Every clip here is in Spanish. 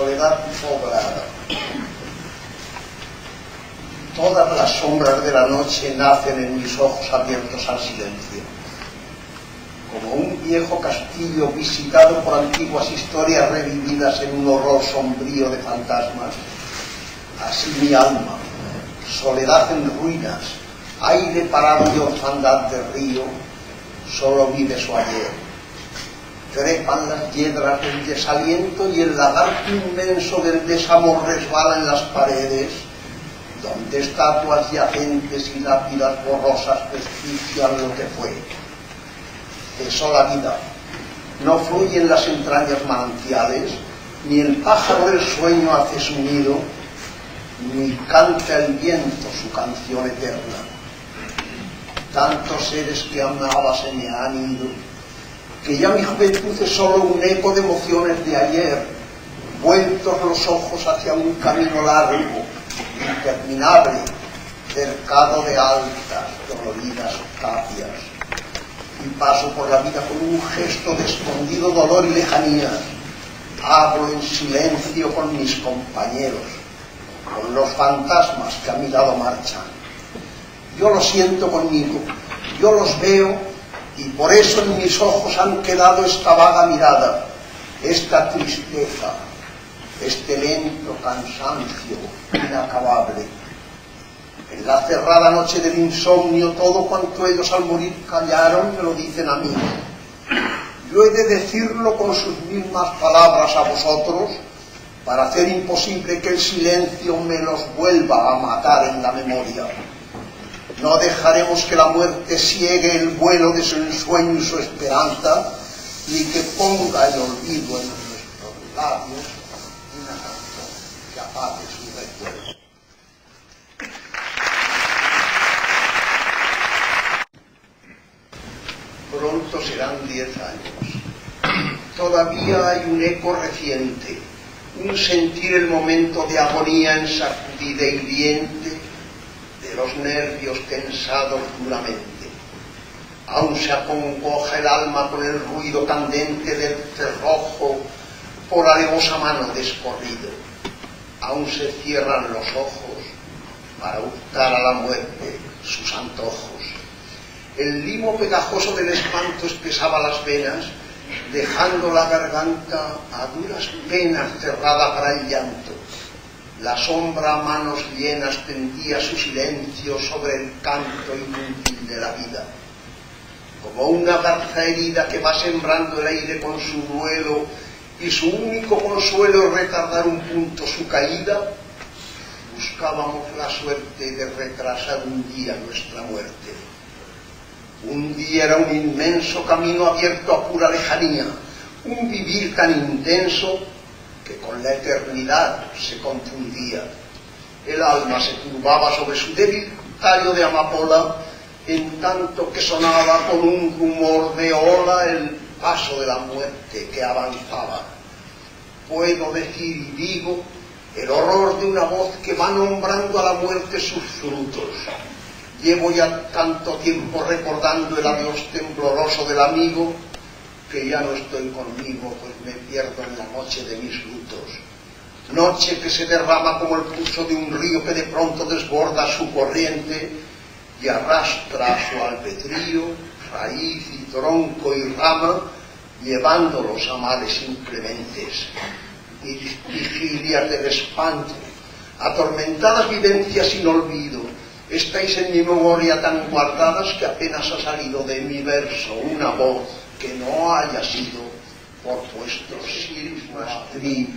soledad poblada. Todas las sombras de la noche nacen en mis ojos abiertos al silencio. Como un viejo castillo visitado por antiguas historias revividas en un horror sombrío de fantasmas, así mi alma, soledad en ruinas, aire parado y orfandad de río, solo vive su ayer. Trepan las hiedras del desaliento y el lagarto inmenso del desamor resbala en las paredes, donde estatuas yacentes y lápidas borrosas desprecian lo que fue. Cesó la vida, no fluyen las entrañas manantiales, ni el pájaro del sueño hace su nido, ni canta el viento su canción eterna. Tantos seres que amaba se me han ido, que ya mi juventud es solo un eco de emociones de ayer, vueltos los ojos hacia un camino largo, interminable, cercado de altas, doloridas tapias, y paso por la vida con un gesto de escondido dolor y lejanía. Hablo en silencio con mis compañeros, con los fantasmas que a mi lado marchan. Yo los siento conmigo, yo los veo, y por eso en mis ojos han quedado esta vaga mirada, esta tristeza, este lento cansancio inacabable. En la cerrada noche del insomnio, todo cuanto ellos al morir callaron me lo dicen a mí. Yo he de decirlo con sus mismas palabras a vosotros, para hacer imposible que el silencio me los vuelva a matar en la memoria. No dejaremos que la muerte ciegue el vuelo de su ensueño y su esperanza, ni que ponga el olvido en nuestros labios una canción que apague su recuerdo. Pronto serán 10 años. Todavía hay un eco reciente, un sentir el momento de agonía en sacudida hiriente de los nervios tensados duramente. Aún se acongoja el alma con el ruido candente del cerrojo por alevosa mano descorrido. Aún se cierran los ojos para hurtar a la muerte sus antojos. El limo pegajoso del espanto espesaba las venas, dejando la garganta a duras penas cerrada para el llanto. La sombra a manos llenas tendía su silencio sobre el canto inútil de la vida. Como una garza herida que va sembrando el aire con su duelo, y su único consuelo es retardar un punto su caída, buscábamos la suerte de retrasar un día nuestra muerte. Un día era un inmenso camino abierto a pura lejanía, un vivir tan intenso que con la eternidad se confundía. El alma se turbaba sobre su débil tallo de amapola, en tanto que sonaba con un rumor de ola el paso de la muerte que avanzaba. Puedo decir y digo el horror de una voz que va nombrando a la muerte sus frutos. Llevo ya tanto tiempo recordando el adiós tembloroso del amigo, que ya no estoy conmigo, pues me pierdo en la noche de mis lutos. Noche que se derrama como el curso de un río que de pronto desborda su corriente y arrastra a su albedrío, raíz y tronco y rama, llevándolos a males inclementes. Vigilias del espanto, atormentadas vivencias sin olvido, estáis en mi memoria tan guardadas que apenas ha salido de mi verso una voz que no haya sido por vuestros sismas trino,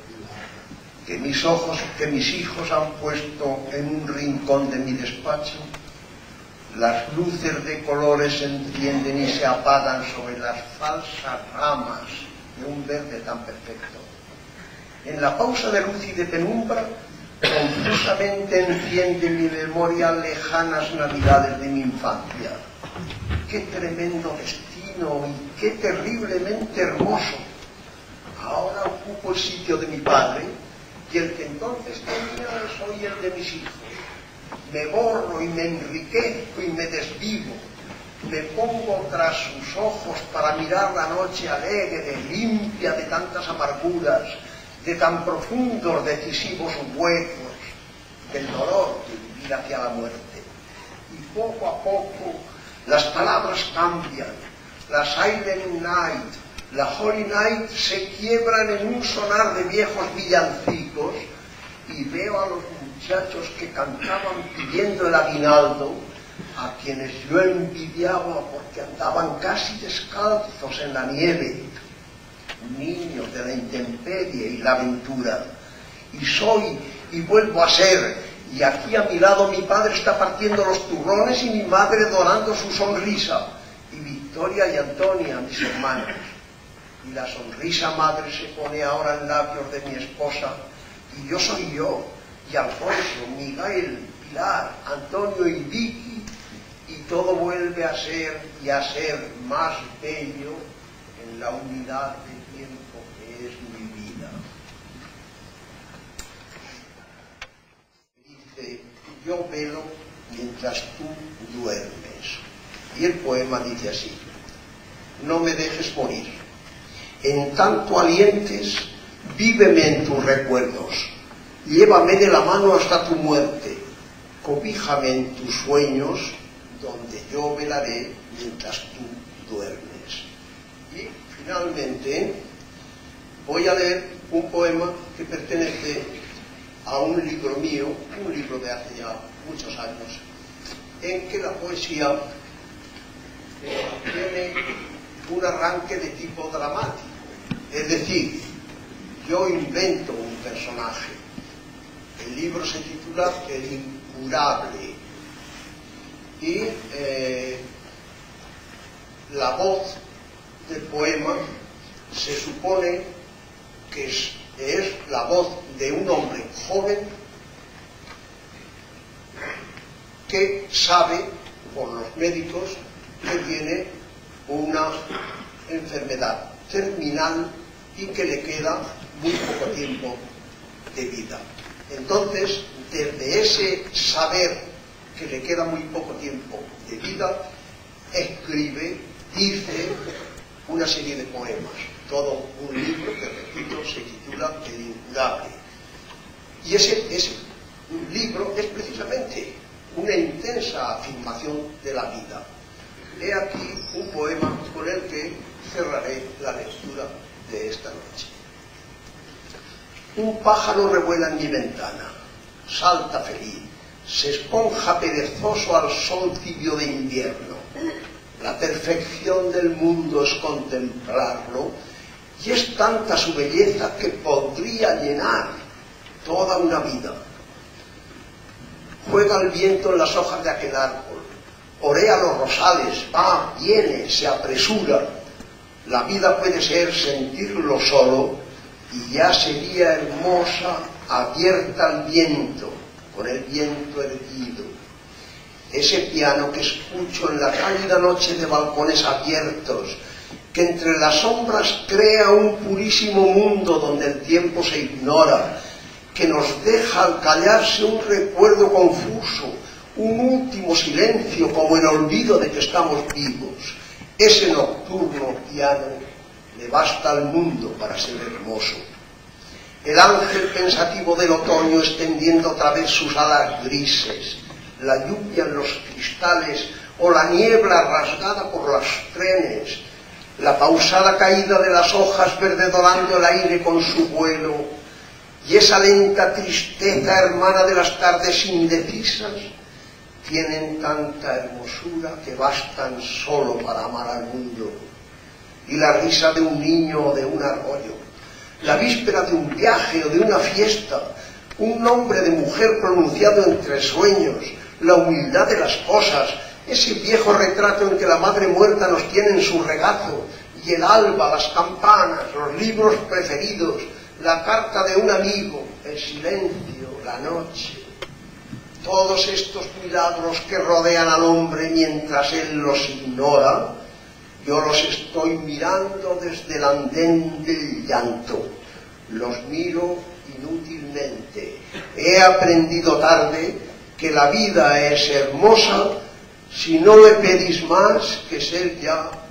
que mis hijos han puesto en un rincón de mi despacho. Las luces de colores se encienden y se apagan sobre las falsas ramas de un verde tan perfecto. En la pausa de luz y de penumbra, confusamente enciende mi memoria lejanas navidades de mi infancia. ¡Qué tremendo destino y qué terriblemente hermoso! Ahora ocupo el sitio de mi padre, y el que entonces tenía es hoy el de mis hijos. Me borro y me enriquezco y me desvivo. Me pongo tras sus ojos para mirar la noche alegre, limpia de tantas amarguras, de tan profundos, decisivos huecos del dolor de vivir hacia la muerte. Y poco a poco las palabras cambian, la Silent Night, la Holy Night se quiebran en un sonar de viejos villancicos, y veo a los muchachos que cantaban pidiendo el aguinaldo, a quienes yo envidiaba porque andaban casi descalzos en la nieve, niños de la intemperie y la aventura. Y soy y vuelvo a ser, y aquí a mi lado mi padre está partiendo los turrones y mi madre dorando su sonrisa, y Victoria y Antonia, mis hermanos. Y la sonrisa madre se pone ahora en labios de mi esposa, y yo soy yo, y Alfonso, Miguel, Pilar, Antonio y Vicky, y todo vuelve a ser y a ser más bello en la unidad de tiempo que es mi vida. Dice, yo velo mientras tú duermes. Y el poema dice así: no me dejes morir, en tanto alientes, víveme en tus recuerdos, llévame de la mano hasta tu muerte, cobíjame en tus sueños, donde yo velaré mientras tú duermes. Y finalmente voy a leer un poema que pertenece a un libro mío, un libro de hace ya muchos años, en que la poesía tiene un arranque de tipo dramático. Es decir, yo invento un personaje. El libro se titula El Incurable, y la voz del poema se supone que es la voz de un hombre joven que sabe por los médicos que tiene una enfermedad terminal y que le queda muy poco tiempo de vida. Entonces, desde ese saber que le queda muy poco tiempo de vida, escribe, dice una serie de poemas. Todo un libro que, repito, se titula El Incurable. Y ese libro es precisamente una intensa afirmación de la vida. He aquí un poema con el que cerraré la lectura de esta noche. Un pájaro revuela en mi ventana, salta feliz, se esponja perezoso al sol tibio de invierno. La perfección del mundo es contemplarlo, y es tanta su belleza que podría llenar toda una vida. Juega el viento en las hojas de aquel árbol, orea los rosales, va, viene, se apresura. La vida puede ser sentirlo solo, y ya sería hermosa, abierta al viento, con el viento erguido. Ese piano que escucho en la cálida noche de balcones abiertos, que entre las sombras crea un purísimo mundo donde el tiempo se ignora, que nos deja al callarse un recuerdo confuso, un último silencio como el olvido de que estamos vivos. Ese nocturno piano le basta al mundo para ser hermoso. El ángel pensativo del otoño extendiendo otra vez sus alas grises, la lluvia en los cristales o la niebla rasgada por los trenes, la pausada caída de las hojas verdedorando el aire con su vuelo, y esa lenta tristeza hermana de las tardes indecisas, tienen tanta hermosura que bastan solo para amar al mundo. Y la risa de un niño o de un arroyo, la víspera de un viaje o de una fiesta, un nombre de mujer pronunciado entre sueños, la humildad de las cosas, ese viejo retrato en que la madre muerta nos tiene en su regazo, y el alba, las campanas, los libros preferidos, la carta de un amigo, el silencio, la noche. Todos estos milagros que rodean al hombre mientras él los ignora, yo los estoy mirando desde el andén del llanto. Los miro inútilmente. He aprendido tarde que la vida es hermosa si no le pedís más que ser ya